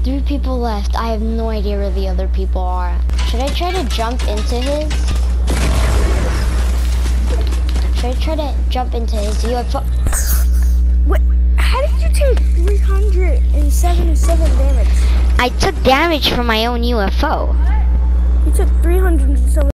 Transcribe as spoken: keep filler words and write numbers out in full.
three people left. I have no idea where the other people are. Should I try to jump into his? Should I try to jump into his U F O? What? How did you take three hundred seventy-seven damage? I took damage from my own U F O. You took three hundred seventy-seven.